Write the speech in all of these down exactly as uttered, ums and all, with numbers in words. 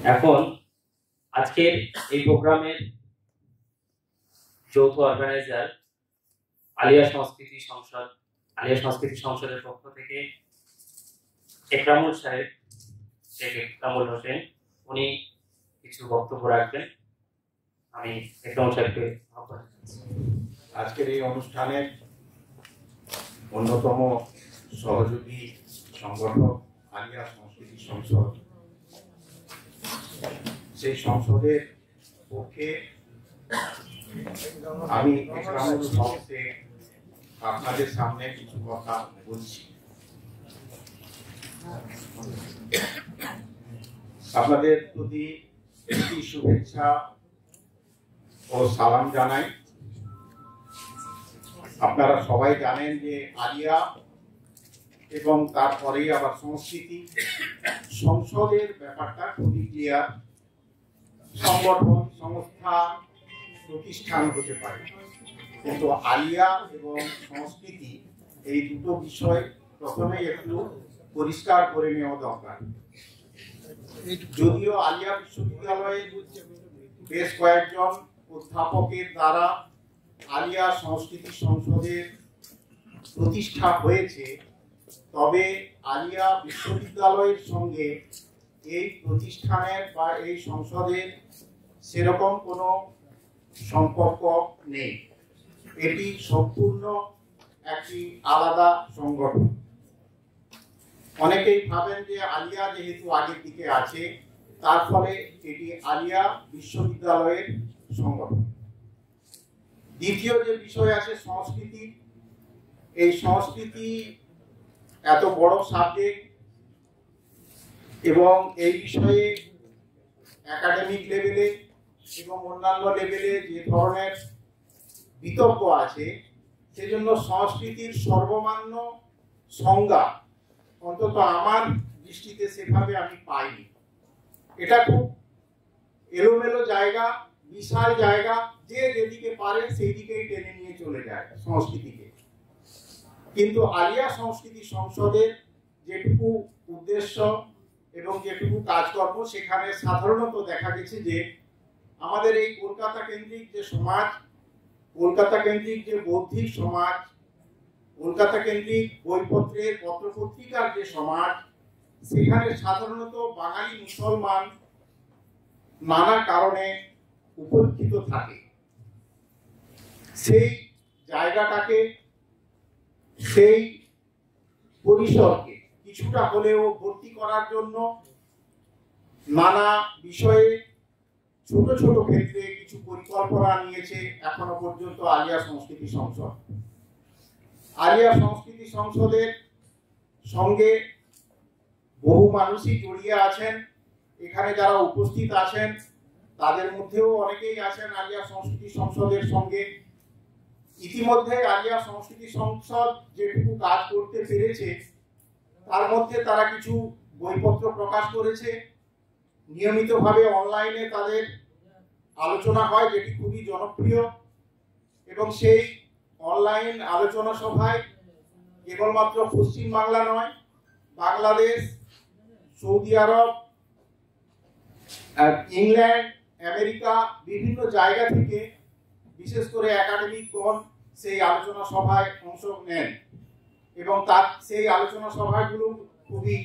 এখন আজকের এই প্রোগ্রামের যৌথ অর্গানাইজার আলিয়া সংস্কৃতি সংসদ আলিয়া সংস্কৃতি সংসদের পক্ষ থেকে একরামুল সাহেব শেখ একরামুল হোসেন উনি কিছু বক্তব্য রাখবেন। আমি একরামুল সাহেবকে আহ্বান জানাচ্ছি। আজকের এই অনুষ্ঠানের অন্যতম সহযোগী সংগঠক আলিয়া সংস্কৃতি সংসদ, সেই সংসদের পক্ষে আমি একরামুল হককে আপনাদের সামনে কিছু কথা বলছি। আপনাদের প্রতি একটি শুভেচ্ছা ও সালাম জানাই। আপনারা সবাই জানেন যে আলিয়া এবং তারপরেই আবার সংস্কৃতি সংসদের ব্যাপারটা খুবই ক্লিয়ার। সংগঠন, সংস্থা, প্রতিষ্ঠান হতে পারে, কিন্তু আলিয়া এবং সংস্কৃতি এই দুটো বিষয় প্রথমে একটু পরিষ্কার করে নেওয়া দরকার। যদিও আলিয়া বিশ্ববিদ্যালয়ের বেশ কয়েকজন অধ্যাপকের দ্বারা আলিয়া সংস্কৃতি সংসদের প্রতিষ্ঠা হয়েছে, তবে আলিয়া বিশ্ববিদ্যালয়ের সঙ্গে এই প্রতিষ্ঠানের বা এই সংসদের সেরকম কোনো সম্পর্ক নেই। এটি সম্পূর্ণ একটি আলাদা সংগঠন। অনেকেই ভাবেন যে আলিয়া যেহেতু আগের দিকে আছে, তার ফলে এটি আলিয়া বিশ্ববিদ্যালয়ের সংগঠন। দ্বিতীয় যে বিষয় আছে সংস্কৃতি, এই সংস্কৃতি এত বড় সাবজেক্ট এবং এই বিষয়ে একাডেমিক লেভেলে এবং অন্যান্য লেভেলে যে ধরনের বিতর্ক আছে, সেজন্য সংস্কৃতির সর্বমান্য সংজ্ঞা অন্তত আমার দৃষ্টিতে সেভাবে আমি পাইনি। এটা খুব এলোমেলো জায়গা, বিশাল জায়গা, যে যেদিকে পারে সেই দিকেই টেনে নিয়ে চলে যায় সংস্কৃতিকে। কিন্তু আলিয়া সংস্কৃতি সংসদের যেটুকু উদ্দেশ্য এবং যেটুকু কাজকর্ম, সেখানে সাধারণত দেখা গেছে যে আমাদের এই কলকাতা কেন্দ্রিক যে সমাজ, কলকাতা কেন্দ্রিক যে বৌদ্ধিক সমাজ, কলকাতা কেন্দ্রিক বইপত্রের পত্রপত্রিকার যে সমাজ, সেখানে সাধারণত বাঙালি মুসলমান নানা কারণে উপেক্ষিত থাকে। সেই জায়গাটাকে, সেই পরিসরকে কিছুটা হলেও ভর্তি করার জন্য নানা বিষয়ে ছোট ছোট ক্ষেত্রে কিছু পরিকল্পনা নিয়েছে এখনো পর্যন্ত আলিয়া সংস্কৃতি সংসদ। আলিয়া সংস্কৃতি সংসদের সঙ্গে বহু মানুষই জড়িয়ে আছেন। এখানে যারা উপস্থিত আছেন তাদের মধ্যেও অনেকেই আছেন আলিয়া সংস্কৃতি সংসদের সঙ্গে। ইতিমধ্যে আলিয়া সংস্কৃতি সংসদ যেটুকু কাজ করতে পেরেছে, তার মধ্যে তারা কিছু বইপত্র প্রকাশ করেছে। নিয়মিতভাবে অনলাইনে তাদের আলোচনা হয়, যেটি খুবই জনপ্রিয়। এবং সেই অনলাইন আলোচনা সভায় কেবলমাত্র পশ্চিমবাংলা নয়, বাংলাদেশ, সৌদি আরব, ইংল্যান্ড, আমেরিকা, বিভিন্ন জায়গা থেকে বিশেষ করে একাডেমিকগণ সেই আলোচনা সভায় অংশ নেন এবং তার সেই আলোচনা সভাগুলো খুবই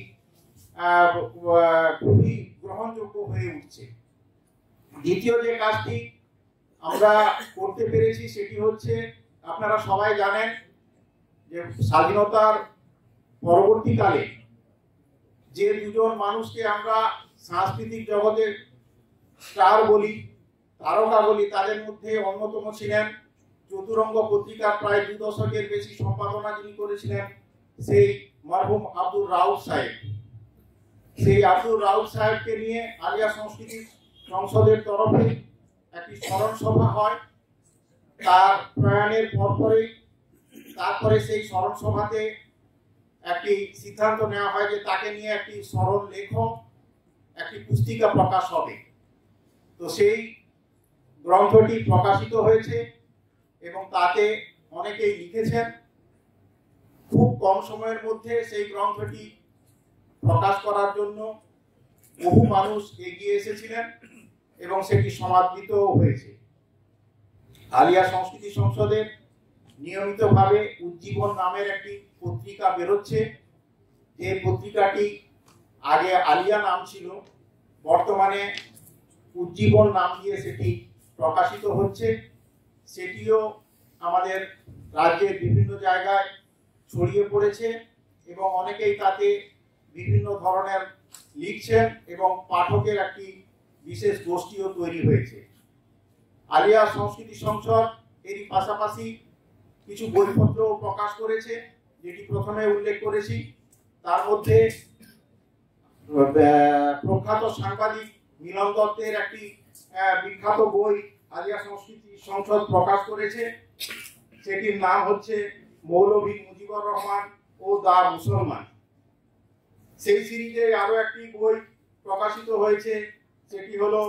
খুবই গ্রহণযোগ্য হয়ে উঠছে। দ্বিতীয় যে কাজটি আমরা করতে পেরেছি সেটি হচ্ছে, আপনারা সবাই জানেন যে স্বাধীনতার পরবর্তীকালে যে দুজন মানুষকে আমরা সাংস্কৃতিক জগতের স্টার বলি, তারকা বলি, তাদের মধ্যে অন্যতম ছিলেন চতুরঙ্গ পত্রিকার প্রায় দু দশকের বেশি সম্পাদনা যিনি করেছিলেন, সেই মরহুম আব্দুর রাউফ সাহেব। সেই আব্দুর রাউফ সাহেবকে নিয়ে আলিয়া সংস্কৃতি সংসদের তরফে একটি স্মরণ সভা হয়। তার প্রয়াণের পরপরেই তারপরে সেই স্মরণ সভাতে একটি সিদ্ধান্ত নেওয়া হয় যে তাকে নিয়ে একটি স্মরণ লেখ, একটি পুস্তিকা প্রকাশ হবে। তো সেই গ্রন্থটি প্রকাশিত হয়েছে এবং তাতে অনেকেই লিখেছেন। খুব কম সময়ের মধ্যে সেই গ্রন্থটি প্রকাশ করার জন্য বহু মানুষ এগিয়ে এসেছিলেন এবং সেটি সমাদৃত হয়েছে। আলিয়া সংস্কৃতি সংসদের নিয়মিতভাবে উজ্জীবন নামের একটি পত্রিকা বেরোচ্ছে। যে পত্রিকাটি আগে আলিয়া নাম ছিল, বর্তমানে উজ্জীবন নাম দিয়ে সেটি প্রকাশিত হচ্ছে। সেটিও আমাদের রাজ্যের বিভিন্ন জায়গায় ছড়িয়ে পড়েছে এবং অনেকেই তাতে বিভিন্ন ধরনের লিখছেন এবং পাঠকের একটি বিশেষ গোষ্ঠীও তৈরি হয়েছে। আলিয়া সংস্কৃতি সংসদ এরই পাশাপাশি কিছু বইপত্র প্রকাশ করেছে, যেটি প্রথমে উল্লেখ করেছি। তার মধ্যে প্রখ্যাত সাংবাদিক মিলন দত্তের একটি বিখ্যাত বই আলিয়া সংস্কৃতি সংসদ প্রকাশ করেছে। সেটির নাম হচ্ছে মৌলভী মুজিবুর রহমান ও দা মুসলমান। সেই সিরিজে আরো একটি বই প্রকাশিত হয়েছে, সেটি হলো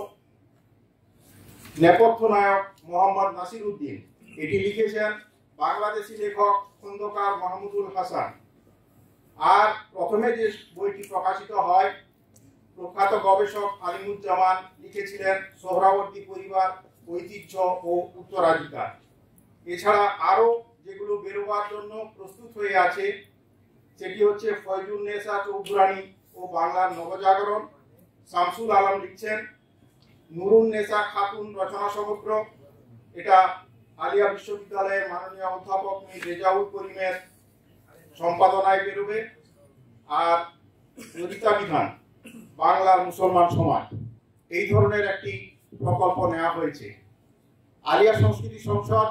নেপথ্য নায়ক মোহাম্মদ নাসির উদ্দিন। এটি লিখেছেন বাংলাদেশি লেখক খন্দকার মাহমুদুল হাসান। আর প্রথমে যে বইটি প্রকাশিত হয়, প্রখ্যাত গবেষক আলিমুজ্জামান লিখেছিলেন সোহরাওয়ার্দী পরিবার, ঐতিহ্য ও উত্তরাধিকার। এছাড়া আরো যেগুলো বেরোবার জন্য প্রস্তুত হয়ে আছে, সেটি হচ্ছে ফয়জুন নেসা চৌধুরানী ও বাংলার নবজাগরণ। শামসুল আলম লিখছেন নুরুন নেসা খাতুন রচনা সমগ্র। এটা আলিয়া বিশ্ববিদ্যালয়ের মাননীয় অধ্যাপক মীর রেজাউল করিমের সম্পাদনায় বেরোবে। আর ললিতা বিধান বাংলার মুসলমান সমাজ, এই ধরনের একটি প্রকল্প নেওয়া হয়েছে। আলিয়া সংস্কৃতি সংসদ,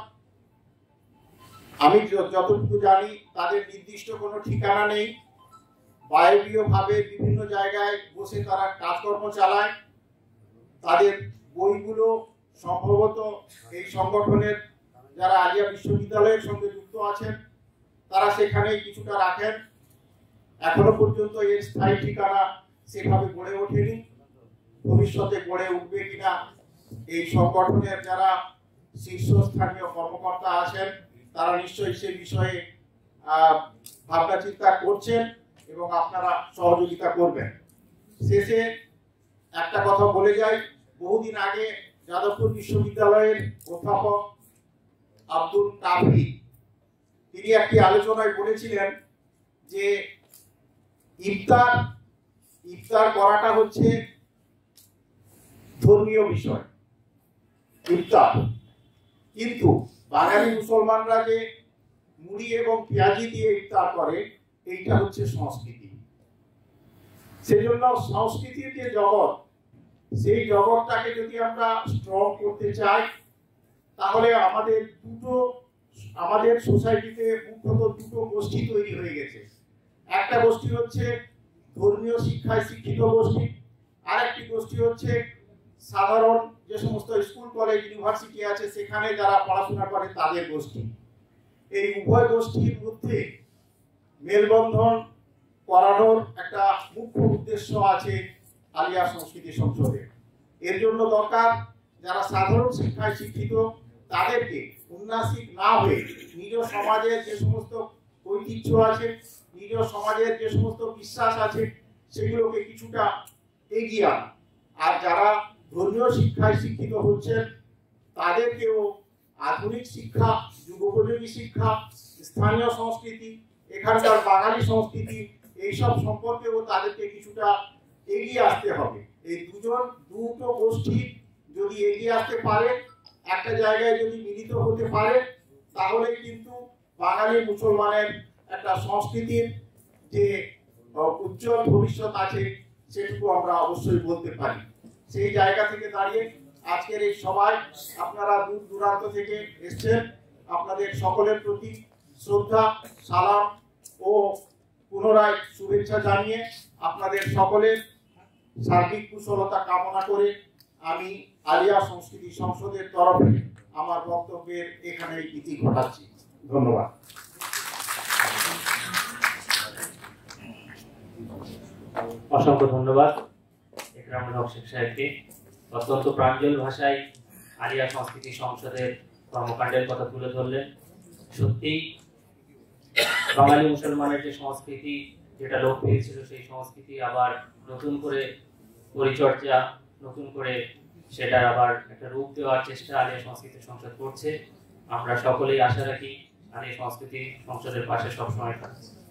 আমি যতটুকু জানি তাদের নির্দিষ্ট কোনো ঠিকানা নেই। বায়বীয়ভাবে বিভিন্ন জায়গায় বসে তারা কাজকর্ম চালায়। তাদের বইগুলো সম্ভবত এই সংগঠনের যারা আলিয়া বিশ্ববিদ্যালয়ের সঙ্গে যুক্ত আছেন তারা সেখানেই কিছুটা রাখেন। এখনো পর্যন্ত এর স্থায়ী ঠিকানা সেভাবে গড়ে ওঠেনি। ভবিষ্যতে গড়ে উঠবে কিনা এই সংগঠনের যারা শীর্ষস্থানীয় কর্মকর্তা আছেন তারা নিশ্চয়ই সে বিষয়ে ভাবনা চিন্তা করছেন এবং আপনারা সহযোগিতা করবেন। শেষে একটা কথা বলে যাই, বহুদিন আগে যাদবপুর বিশ্ববিদ্যালয়ের অধ্যাপক আব্দুল কাফি তিনি একটি আলোচনায় বলেছিলেন যে ইফতার ইফতার করাটা হচ্ছে ধর্মীয় বিষয়, ইফতার, কিন্তু বাঙালি মুসলমানরা যে মুড়ি এবং পেঁয়াজি দিয়ে ইফতার করে এইটা হচ্ছে সংস্কৃতি। সেজন্য সংস্কৃতির যে জগৎ, সেই জগৎটাকে যদি আমরা স্ট্রং করতে চাই তাহলে আমাদের দুটো আমাদের সোসাইটিতে মুখ্যত দুটো গোষ্ঠী তৈরি হয়ে গেছে। একটা গোষ্ঠী হচ্ছে ধর্মীয় শিক্ষায় শিক্ষিত গোষ্ঠী, আর একটি গোষ্ঠী হচ্ছে সাধারণ যে সমস্ত স্কুল কলেজ ইউনিভার্সিটি আছে সেখানে যারা পড়াশোনা করে তাদের গোষ্ঠী। এই উভয় গোষ্ঠীর মধ্যে মেলবন্ধন করানোর একটা মুখ্য উদ্দেশ্য আছে আলিয়া সংস্কৃতি সংসদে। এর জন্য দরকার যারা সাধারণ শিক্ষায় শিক্ষিত তাদেরকে উন্নাসিক না হয়ে নিজ সমাজের যে সমস্ত ঐতিহ্য আছে, নিজ সমাজের যে সমস্ত বিশ্বাস আছে সেগুলোকে কিছুটা এগিয়ে আনা। আর যারা ধর্মীয় শিক্ষায় শিক্ষিত হচ্ছেন তাদেরকেও আধুনিক শিক্ষা, যুগোপযোগী শিক্ষা, স্থানীয় সংস্কৃতি, এখানকার বাঙালি সংস্কৃতি এইসব সম্পর্কেও তাদেরকে কিছুটা এগিয়ে আসতে হবে। এই দুজন দুটো গোষ্ঠী যদি এগিয়ে আসতে পারে, একটা জায়গায় যদি মিলিত হতে পারে, তাহলে কিন্তু বাঙালি মুসলমানের একটা সংস্কৃতির যে উজ্জ্বল ভবিষ্যৎ আছে সেটুকু আমরা অবশ্যই বলতে পারি। সেই জায়গা থেকে দাঁড়িয়ে আজকের এই সভায় আপনারা দূর দূরান্ত থেকে এসেছেন, আপনাদের সকলের প্রতি শ্রদ্ধা, সালাম ও পুনরায় শুভেচ্ছা জানিয়ে আপনাদের সকলের সার্বিক কুশলতা কামনা করে আমি আলিয়া সংস্কৃতি সংসদের তরফে আমার বক্তব্যের এখানে ইতি ঘটাচ্ছি। ধন্যবাদ। অসংখ্য ধন্যবাদ একরামুল হক শেখ সাহেবকে। অত্যন্ত প্রাঞ্জল ভাষায় আলিয়া সংস্কৃতি সংসদের কর্মকাণ্ডের কথা তুলে ধরলেন। সত্যি বাঙালি মুসলমানের যে সংস্কৃতি যেটা লোপ পেয়েছিল সেই সংস্কৃতি আবার নতুন করে পরিচর্যা, নতুন করে সেটার আবার একটা রূপ দেওয়ার চেষ্টা আলিয়া সংস্কৃতি সংসদ করছে। আমরা সকলেই আশা রাখি আলিয়া সংস্কৃতি সংসদের পাশে সবসময় থাকবে।